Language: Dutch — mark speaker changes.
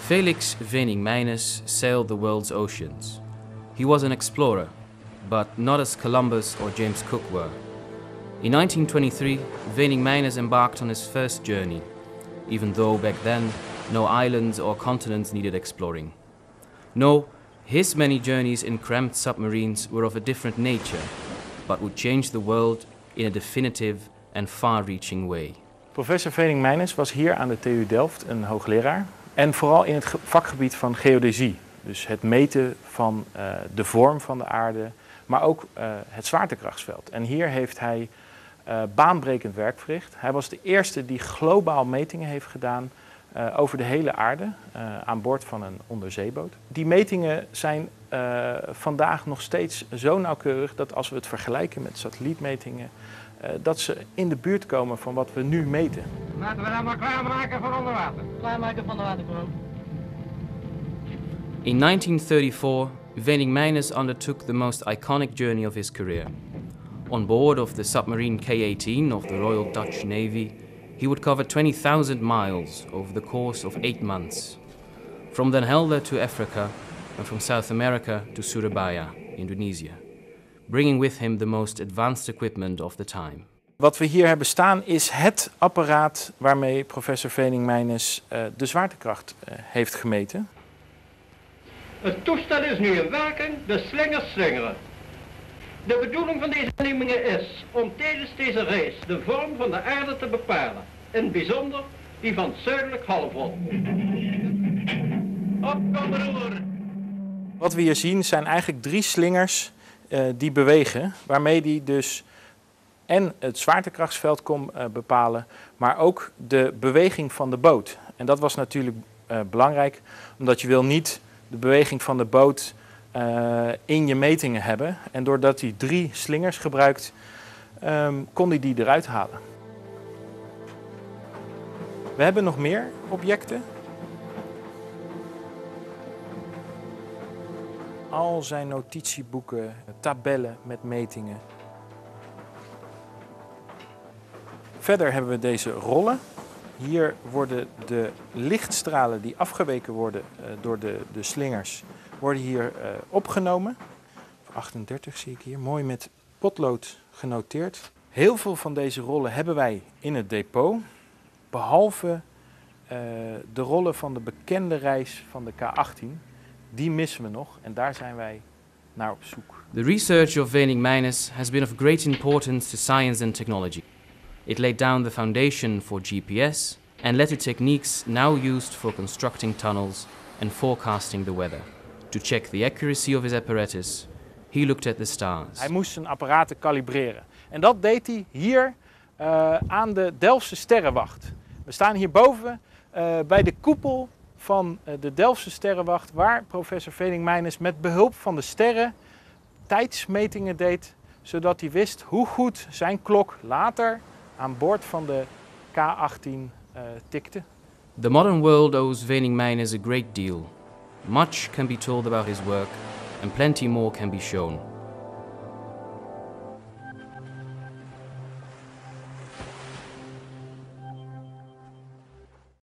Speaker 1: Felix Venning-Meines sailed the world's oceans. He was an explorer, but not as Columbus or James Cook were. In 1923, Venning-Meines embarked on his first journey, even though back then no islands or continents needed exploring. No, his many journeys in cramped submarines were of a different nature, but would change the world in a definitive and far-reaching way.
Speaker 2: Professor Venning-Meines was hier aan de TU Delft een hoogleraar. En vooral in het vakgebied van geodesie. Dus het meten van de vorm van de aarde, maar ook het zwaartekrachtsveld. En hier heeft hij baanbrekend werk verricht. Hij was de eerste die globaal metingen heeft gedaan over de hele aarde aan boord van een onderzeeboot. Die metingen zijn vandaag nog steeds zo nauwkeurig dat als we het vergelijken met satellietmetingen, dat ze in de buurt komen van wat we nu meten.
Speaker 3: Laten we dan maar klaarmaken voor onder water. Klaarmaken van de waterkolonie.
Speaker 1: In 1934, Venning-Meines undertook the most iconic journey of his career. On board of the submarine K-18 of the Royal Dutch Navy, he would cover 20,000 miles over the course of 8 months. From Den Helder to Africa and from South America to Surabaya, Indonesia, bringing with him the most advanced equipment of the time.
Speaker 2: Wat we hier hebben staan is het apparaat waarmee professor Venning-Meines de zwaartekracht heeft gemeten.
Speaker 3: Het toestel is nu in werking, de slingers slingeren. De bedoeling van deze nemingen is om tijdens deze reis de vorm van de aarde te bepalen. In het bijzonder die van het zuidelijk halfrond. Op kan de roer!
Speaker 2: Wat we hier zien zijn eigenlijk 3 slingers die bewegen, waarmee die dus en het zwaartekrachtsveld kon bepalen, maar ook de beweging van de boot. En dat was natuurlijk belangrijk, omdat je wil niet de beweging van de boot in je metingen hebben. En doordat hij 3 slingers gebruikt, kon hij die eruit halen. We hebben nog meer objecten. Al zijn notitieboeken, tabellen met metingen. Verder hebben we deze rollen. Hier worden de lichtstralen die afgeweken worden door de slingers, worden hier opgenomen. 38 zie ik hier, mooi met potlood genoteerd. Heel veel van deze rollen hebben wij in het depot, behalve de rollen van de bekende reis van de K-18. Die missen we nog en daar zijn wij naar op zoek.
Speaker 1: The research of Venning-Meines has been of great importance to science and technology. It laid down the foundation for GPS and led to techniques now used for constructing tunnels and forecasting the weather. To check the accuracy of his apparatus, he looked at the stars.
Speaker 2: Hij moest zijn apparaten kalibreren. En dat deed hij hier aan de Delftse Sterrenwacht. We staan hierboven bij de koepel van de Delftse Sterrenwacht, waar professor Venning-Meines met behulp van de sterren tijdsmetingen deed, zodat hij wist hoe goed zijn klok later aan boord van de K-18 tikte.
Speaker 1: The modern world owes Venning-Meines a great deal. Much can be told about his work and plenty more can be shown.